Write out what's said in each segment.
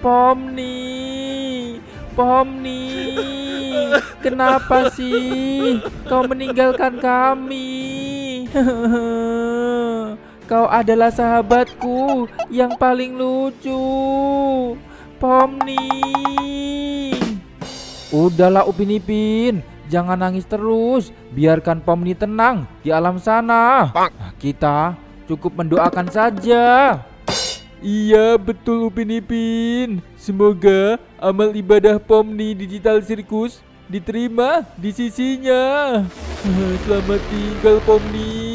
Pomni, Pomni, kenapa sih kau meninggalkan kami? Kau adalah sahabatku yang paling lucu, Pomni. Udahlah Upin Ipin, jangan nangis terus. Biarkan Pomni tenang di alam sana. Kita cukup mendoakan saja. Iya betul Upin Ipin. Semoga amal ibadah Pomni Digital Circus diterima di sisinya. Selamat tinggal Pomni.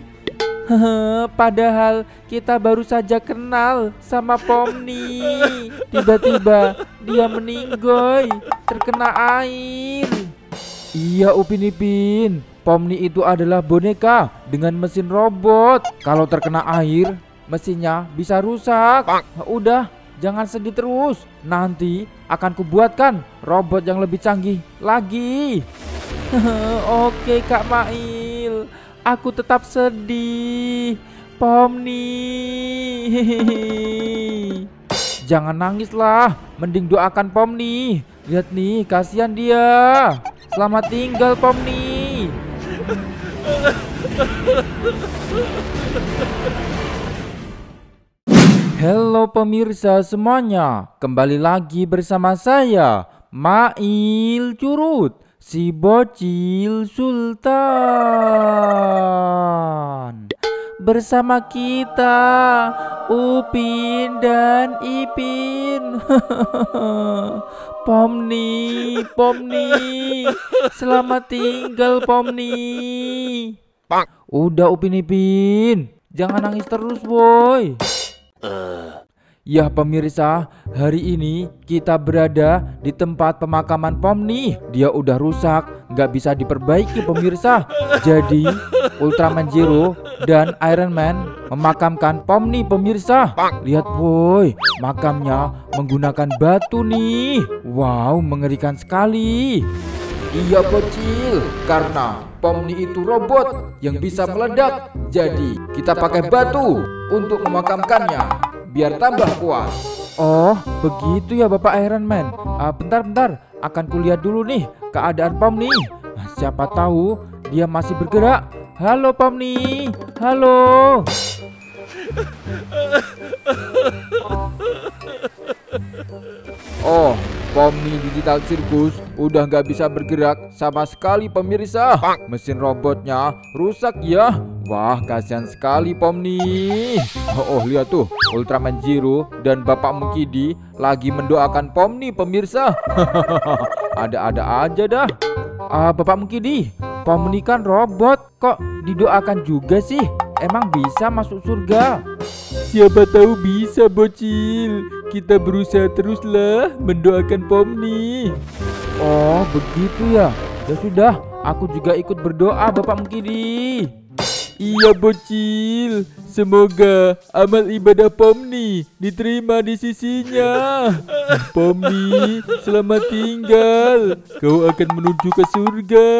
Padahal kita baru saja kenal sama Pomni. Tiba-tiba dia meninggoy terkena air. Iya Upin Ipin, Pomni itu adalah boneka dengan mesin robot. Kalau terkena air, mesinnya bisa rusak. Udah, jangan sedih terus. Nanti akan kubuatkan robot yang lebih canggih lagi. Oke Kak Mail, aku tetap sedih, Pomni. Jangan nangislah, mending doakan Pomni. Lihat nih, kasihan dia. Selamat tinggal Pomni. Halo pemirsa semuanya, kembali lagi bersama saya Mail Curut, si bocil sultan. Bersama kita Upin dan Ipin. Pomni, Pomni, selamat tinggal Pomni. Udah Upin Ipin, jangan nangis terus boy. Ya pemirsa, hari ini kita berada di tempat pemakaman Pomni. Dia udah rusak, nggak bisa diperbaiki pemirsa. Jadi Ultraman Zero dan Iron Man memakamkan Pomni pemirsa. Lihat boy, makamnya menggunakan batu nih. Wow, mengerikan sekali. Iya bocil, karena Pomni itu robot yang bisa meledak. Jadi kita pakai batu untuk memakamkannya biar tambah kuat. Oh begitu ya Bapak Iron Man. Bentar, akan kulihat dulu nih keadaan Pomni. Siapa tahu dia masih bergerak. Halo Pomni, halo. Oh, Pomni Digital Circus udah nggak bisa bergerak sama sekali pemirsa. Mesin robotnya rusak ya. Wah, kasihan sekali Pomni. Oh, lihat tuh, Ultraman Zero dan Bapak Mukidi lagi mendoakan Pomni pemirsa. Ada-ada aja dah. Bapak Mukidi, Pomni kan robot, kok didoakan juga sih? Emang bisa masuk surga? Siapa tahu bisa bocil. Kita berusaha teruslah mendoakan Pomni. Oh begitu ya. Ya sudah, aku juga ikut berdoa Bapak Mukidi. Iya bocil, semoga amal ibadah Pomni diterima di sisinya. Pomni, selamat tinggal. Kau akan menuju ke surga.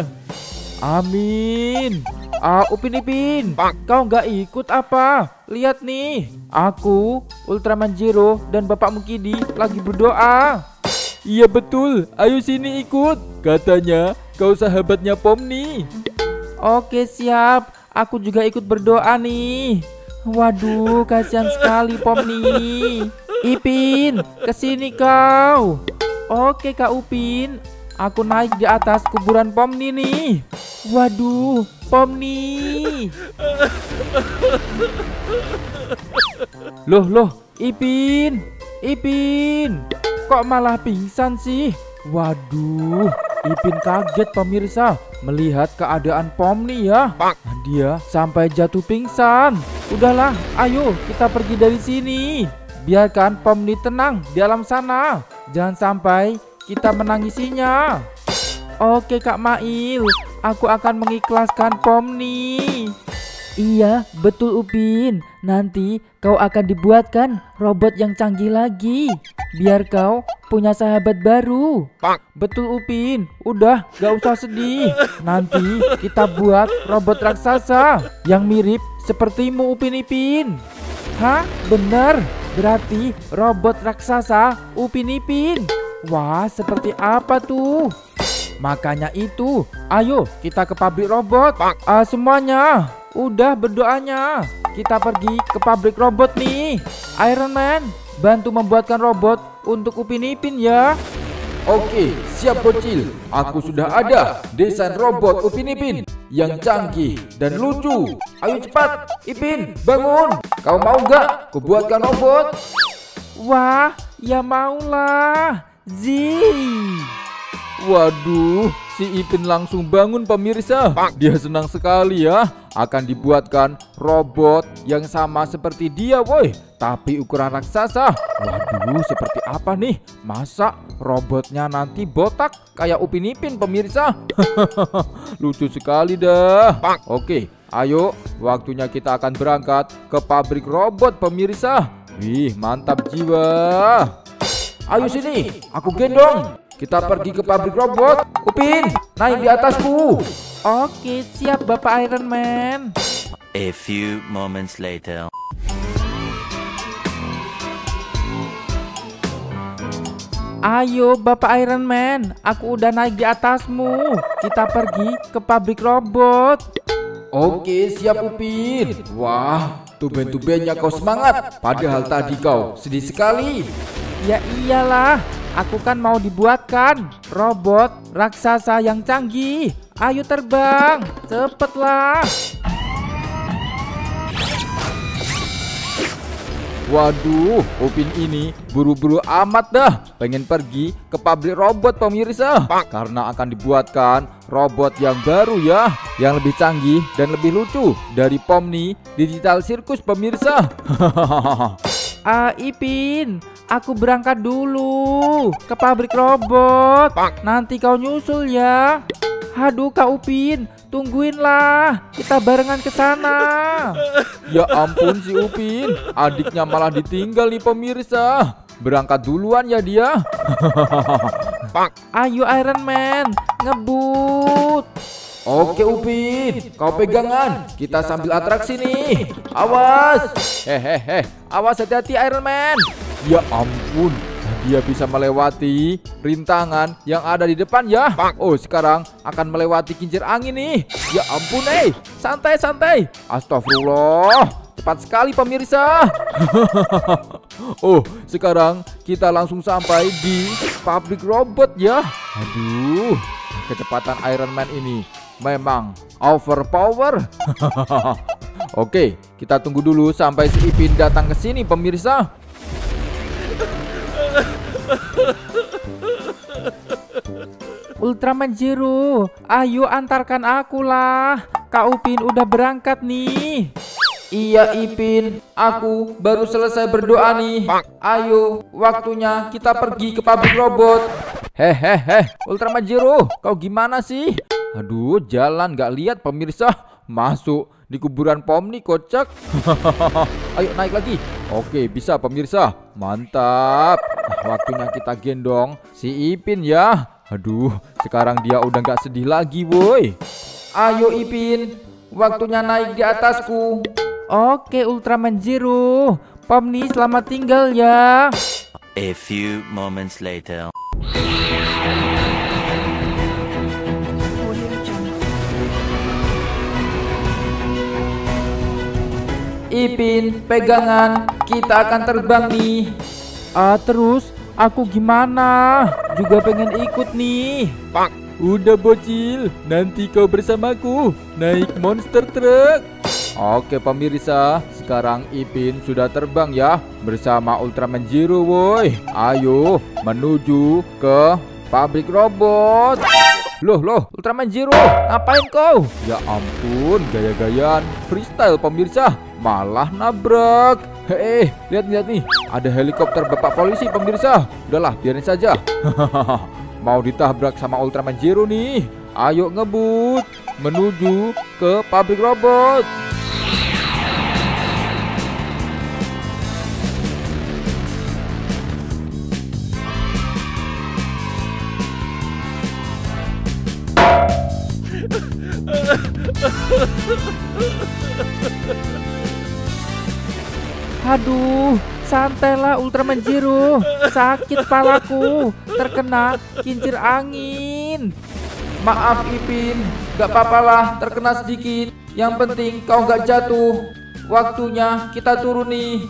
Amin. Upin Ipin, kau nggak ikut apa? Lihat nih, aku, Ultraman Zero dan Bapak Mukidi lagi berdoa. Iya betul, ayo sini ikut. Katanya kau sahabatnya Pomni. Oke siap, aku juga ikut berdoa nih. Waduh, kasihan sekali Pomni. Ipin, kesini kau. Oke Kak Upin, aku naik di atas kuburan Pomni nih. Waduh, Pomni. Loh, Ipin, kok malah pingsan sih? Waduh, Ipin kaget pemirsa melihat keadaan Pomni ya. Dia sampai jatuh pingsan. Udahlah, ayo kita pergi dari sini. Biarkan Pomni tenang di alam sana. Jangan sampai kita menangisinya. Oke Kak Mail, aku akan mengikhlaskan Pomni. Iya, betul Upin. Nanti kau akan dibuatkan robot yang canggih lagi. Biar kau punya sahabat baru. Betul Upin, udah gak usah sedih. Nanti kita buat robot raksasa yang mirip sepertimu Upin Ipin. Hah? Bener? Berarti robot raksasa Upin Ipin. Wah, seperti apa tuh? Makanya itu, ayo kita ke pabrik robot. Semuanya, udah berdoanya. Kita pergi ke pabrik robot nih. Iron Man, bantu membuatkan robot untuk Upin Ipin ya. Oke, siap bocil. Aku sudah ada desain robot Upin Ipin yang canggih dan lucu. Ayo cepat, Ipin, bangun. Kau mau nggak kubuatkan robot? Wah, ya maulah. Zing. Waduh, si Ipin langsung bangun pemirsa. Dia senang sekali ya akan dibuatkan robot yang sama seperti dia woi, tapi ukuran raksasa. Waduh, seperti apa nih? Masa robotnya nanti botak kayak Upin Ipin pemirsa? Lucu sekali dah. Oke, ayo waktunya kita akan berangkat ke pabrik robot pemirsa. Wih, mantap jiwa. Ayo sini, aku gendong. Kita pergi ke pabrik robot. Upin, naik di atasku. Oke, siap Bapak Iron Man. A few moments later. Ayo Bapak Iron Man, aku udah naik di atasmu. Kita pergi ke pabrik robot. Oke, siap Upin. Wah, tumben-tumbennya kau semangat. Padahal tadi kau sedih sekali. Ya iyalah, aku kan mau dibuatkan robot raksasa yang canggih. Ayo terbang, cepetlah. Waduh, Upin ini buru-buru amat dah. Pengen pergi ke pabrik robot pemirsa. Karena akan dibuatkan robot yang baru ya, yang lebih canggih dan lebih lucu dari Pomni Digital Circus pemirsa. Ipin, aku berangkat dulu ke pabrik robot. Nanti kau nyusul ya. Aduh Kak Upin, tungguinlah. Kita barengan ke sana. Ya ampun si Upin, adiknya malah ditinggal nih pemirsa. Berangkat duluan ya dia. Ayo Iron Man, ngebut. Oke Upin, kau pegangan. Kita sambil atraksi nih. Awas. Hehehe, awas hati-hati Iron Man. Ya ampun, dia bisa melewati rintangan yang ada di depan ya. Oh, sekarang akan melewati kincir angin nih. Ya ampun, santai-santai. Astagfirullah, cepat sekali pemirsa. Oh, sekarang kita langsung sampai di pabrik robot ya. Aduh, kecepatan Iron Man ini memang overpower. Oke, kita tunggu dulu sampai si Ipin datang ke sini pemirsa. Ultraman Zero, ayo antarkan aku lah. Kak Upin udah berangkat nih. Iya Ipin, aku baru selesai berdoa nih. Ayo, waktunya kita pergi ke pabrik robot. Hehehe, Ultraman Zero, kau gimana sih? Aduh, jalan gak lihat pemirsa. Masuk di kuburan Pomni kocak. Ayo naik lagi. Oke, bisa pemirsa. Mantap. Nah, waktunya kita gendong si Ipin ya. Aduh, sekarang dia udah gak sedih lagi woi. Ayo Ipin, waktunya naik di atasku. Oke Ultraman Zero, Pomni selamat tinggal ya. A few moments later. Ipin, pegangan, kita akan terbang nih. Terus aku gimana? Juga pengen ikut nih. Udah bocil, nanti kau bersamaku naik monster truck. Oke pemirsa, sekarang Ipin sudah terbang ya bersama Ultraman Zero woi. Ayo menuju ke pabrik robot. Loh, Ultraman Zero, ngapain kau? Ya ampun, gaya-gayaan freestyle pemirsa, malah nabrak. Lihat nih, ada helikopter bapak polisi pemirsa. Udahlah, biarin saja. Mau ditabrak sama Ultraman Zero nih. Ayo ngebut menuju ke pabrik robot. Aduh, santailah Ultraman Zero. Sakit palaku, terkena kincir angin. Maaf Ipin, gak apa-apalah terkena sedikit. Yang penting kau gak jatuh. Waktunya kita turun nih.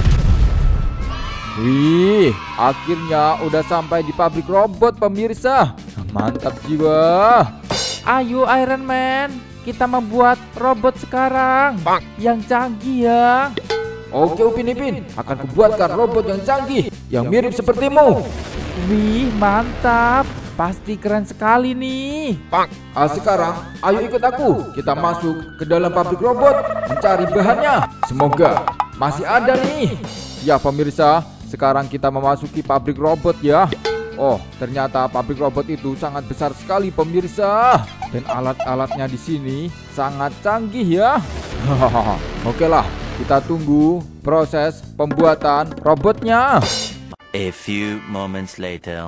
Wih, akhirnya udah sampai di pabrik robot pemirsa. Mantap jiwa. Ayo Iron Man, kita membuat robot sekarang yang canggih ya. Oke Upin Ipin, akan kubuatkan robot yang canggih, yang mirip sepertimu. Wih, mantap. Pasti keren sekali nih. Sekarang, ayo ikut aku. Kita masuk ke dalam pabrik robot, mencari bahannya. Semoga masih ada nih. Ya pemirsa, sekarang kita memasuki pabrik robot ya. Oh, ternyata pabrik robot itu sangat besar sekali pemirsa. Dan alat-alatnya di sini sangat canggih ya. Oke lah, kita tunggu proses pembuatan robotnya. A few moments later.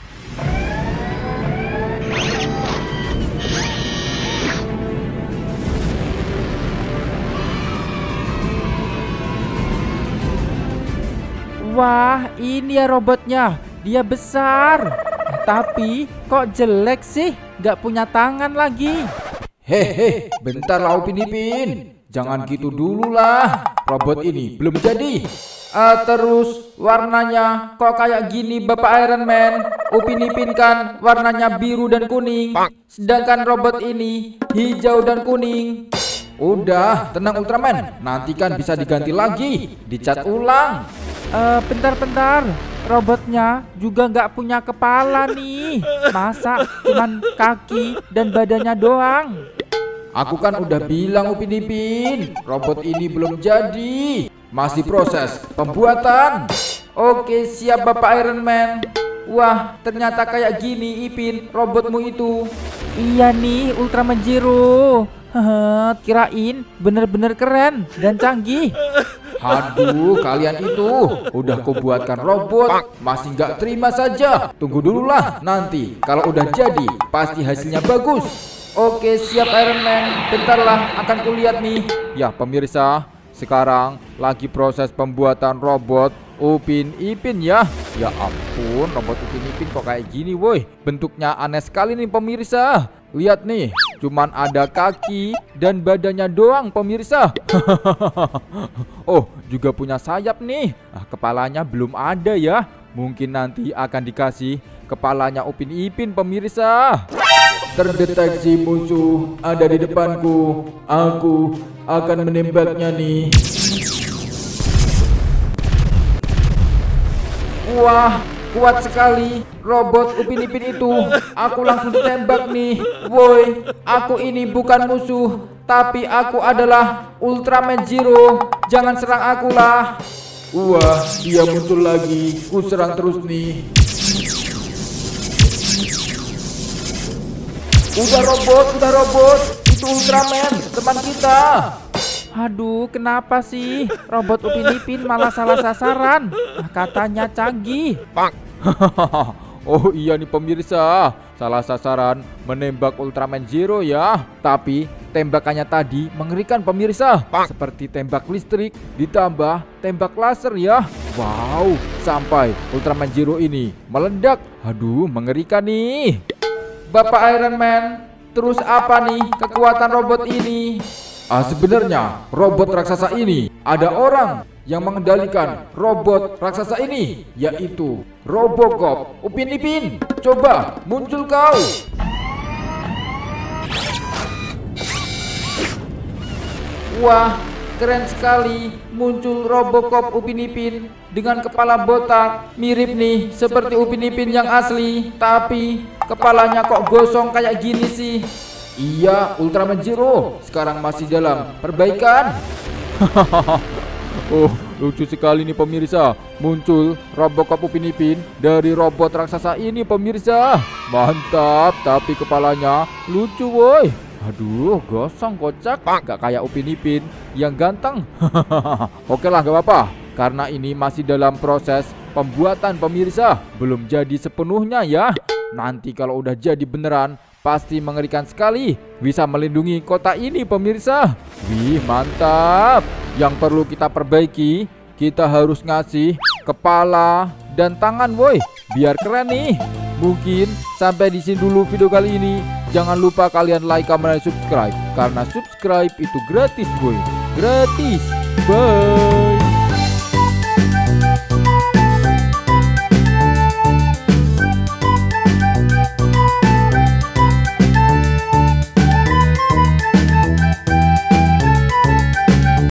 Wah, ini ya robotnya. Dia besar. Tapi kok jelek sih? Gak punya tangan lagi. Hehe, bentar lah Upin Ipin. Jangan gitu dulu lah. Robot ini belum jadi. Terus warnanya kok kayak gini Bapak Iron Man? Upin Ipin kan warnanya biru dan kuning. Sedangkan robot ini hijau dan kuning. Udah, tenang Ultraman. Nanti kan bisa diganti lagi. Dicat ulang. Bentar-bentar. Robotnya juga nggak punya kepala nih. Masa cuman kaki dan badannya doang? Aku kan udah bilang Upin Ipin, robot ini belum jadi. Masih proses pembuatan. Oke, siap Bapak Iron Man. Wah, ternyata kayak gini Ipin, robotmu itu. Iya nih, Ultraman Zero. Kirain bener-bener keren dan canggih. Aduh, kalian itu udah kubuatkan robot, masih nggak terima saja. Tunggu dulu lah, nanti kalau udah jadi pasti hasilnya bagus. Oke, siap Iron Man. Bentar lah, akan kulihat nih. Ya pemirsa, sekarang lagi proses pembuatan robot Upin Ipin ya. Ya ampun, robot Upin Ipin kok kayak gini woi. Bentuknya aneh sekali nih pemirsa. Lihat nih, cuman ada kaki dan badannya doang pemirsa. Oh, juga punya sayap nih. Kepalanya belum ada ya. Mungkin nanti akan dikasih kepalanya Upin Ipin pemirsa. Terdeteksi musuh ada di depanku. Aku akan menembaknya nih. Wah, kuat sekali robot Upin Ipin itu. Aku langsung ditembak nih. Woi, aku ini bukan musuh, tapi aku adalah Ultraman Zero. Jangan serang aku lah. Wah, dia muncul lagi. Ku serang terus nih. Udah robot. Itu Ultraman, teman kita. Aduh, kenapa sih robot Upin Ipin malah salah sasaran? Katanya canggih. Oh iya nih pemirsa, salah sasaran menembak Ultraman Zero ya. Tapi tembakannya tadi mengerikan pemirsa. Seperti tembak listrik ditambah tembak laser ya. Wow, sampai Ultraman Zero ini meledak. Aduh, mengerikan nih. Bapak Iron Man, terus apa nih kekuatan robot ini? Sebenarnya robot raksasa ini ada orang yang mengendalikan robot raksasa ini, yaitu Robocop. Upin Ipin, coba muncul kau. Wah, keren sekali muncul Robocop Upin Ipin dengan kepala botak, mirip nih seperti Upin Ipin yang asli, tapi kepalanya kok gosong kayak gini sih. Iya, Ultraman Zero sekarang masih dalam perbaikan. Oh, lucu sekali nih pemirsa. Muncul Robocop Upin Ipin dari robot raksasa ini pemirsa. Mantap, tapi kepalanya lucu woi. Aduh, gosong kocak. Gak kayak Upin Ipin yang ganteng. Oke lah, gak apa-apa. Karena ini masih dalam proses pembuatan pemirsa. Belum jadi sepenuhnya ya. Nanti kalau udah jadi beneran, pasti mengerikan sekali. Bisa melindungi kota ini pemirsa. Wih, mantap. Yang perlu kita perbaiki kita harus ngasih kepala dan tangan boy, biar keren nih. Mungkin sampai di sini dulu video kali ini. Jangan lupa kalian like, comment, dan subscribe, karena subscribe itu gratis boy, gratis. Bye.